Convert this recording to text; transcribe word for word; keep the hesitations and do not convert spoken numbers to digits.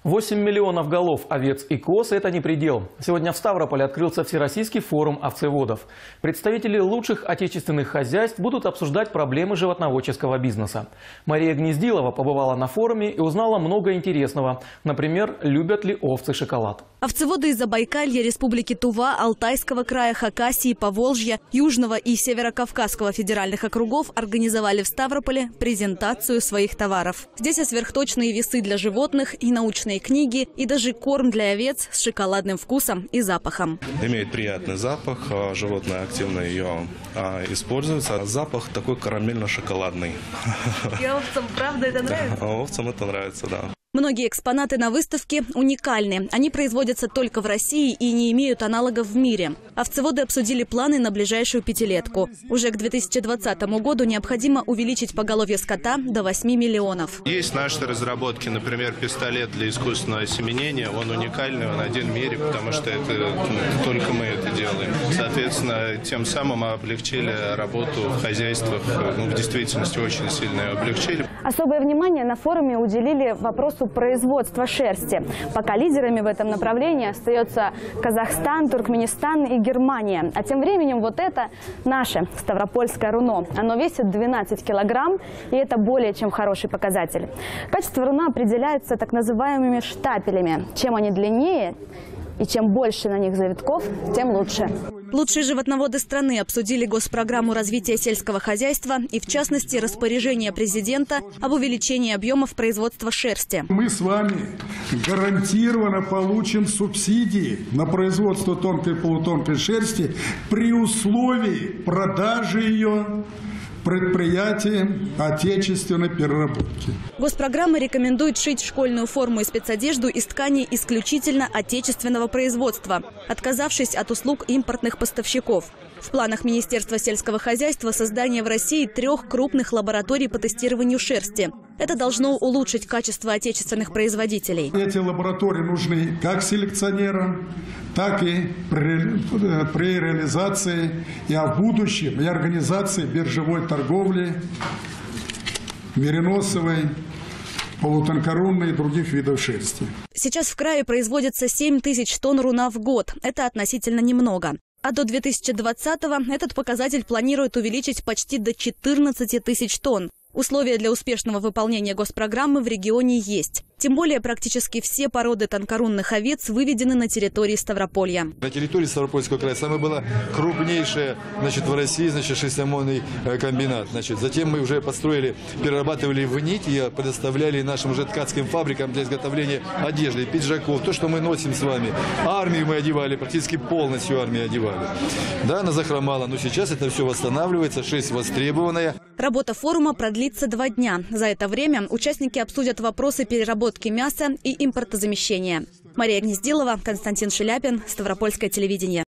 восемь миллионов голов овец и коз – это не предел. Сегодня в Ставрополе открылся Всероссийский форум овцеводов. Представители лучших отечественных хозяйств будут обсуждать проблемы животноводческого бизнеса. Мария Гнездилова побывала на форуме и узнала много интересного. Например, любят ли овцы шоколад. Овцеводы из Забайкалья, Республики Тува, Алтайского края, Хакасии, Поволжья, Южного и Северокавказского федеральных округов организовали в Ставрополе презентацию своих товаров. Здесь и сверхточные весы для животных, и научные книги, и даже корм для овец с шоколадным вкусом и запахом. Имеет приятный запах, животное активно ее используется. Запах такой карамельно-шоколадный. И овцам, правда, это нравится? Да, овцам это нравится, да. Многие экспонаты на выставке уникальны. Они производятся только в России и не имеют аналогов в мире. Овцеводы обсудили планы на ближайшую пятилетку. Уже к две тысячи двадцатому году необходимо увеличить поголовье скота до восьми миллионов. Есть наши разработки, например, пистолет для искусственного осеменения. Он уникальный, он один в мире, потому что это только мы это делаем. Соответственно, тем самым облегчили работу в хозяйствах. Ну, в действительности очень сильно ее облегчили. Особое внимание на форуме уделили вопросу производства шерсти. Пока лидерами в этом направлении остается Казахстан, Туркменистан и Германия. А тем временем вот это наше ставропольское руно. Оно весит двенадцать килограмм, и это более чем хороший показатель. Качество руна определяется так называемыми штапелями. Чем они длиннее и чем больше на них завитков, тем лучше. Лучшие животноводы страны обсудили госпрограмму развития сельского хозяйства и, в частности, распоряжение президента об увеличении объемов производства шерсти. Мы с вами гарантированно получим субсидии на производство тонкой и полутонкой шерсти при условии продажи ее предприятиям отечественной переработки. Госпрограмма рекомендует шить школьную форму и спецодежду из тканей исключительно отечественного производства, отказавшись от услуг импортных поставщиков. В планах Министерства сельского хозяйства создание в России трех крупных лабораторий по тестированию шерсти. Это должно улучшить качество отечественных производителей. Эти лаборатории нужны как селекционерам, так и при, при реализации и а в будущем и организации биржевой торговли, мериносовой, полутонкорунной и других видов шерсти. Сейчас в крае производится семь тысяч тонн руна в год. Это относительно немного. А до две тысячи двадцатого этот показатель планируют увеличить почти до четырнадцати тысяч тонн. Условия для успешного выполнения госпрограммы в регионе есть. Тем более практически все породы тонкорунных овец выведены на территории Ставрополья. На территории Ставропольского края самое было крупнейшее, значит, в России, значит, шестимонный комбинат. Значит, затем мы уже построили, перерабатывали в нить и предоставляли нашим уже ткацким фабрикам для изготовления одежды, пиджаков, то, что мы носим с вами. Армию мы одевали, практически полностью армию одевали. Да, она захромала, но сейчас это все восстанавливается, шерсть востребованная. Работа форума продлится два дня. За это время участники обсудят вопросы переработки мяса и импортозамещения. Мария Гнездилова, Константин Шеляпин, Ставропольское телевидение.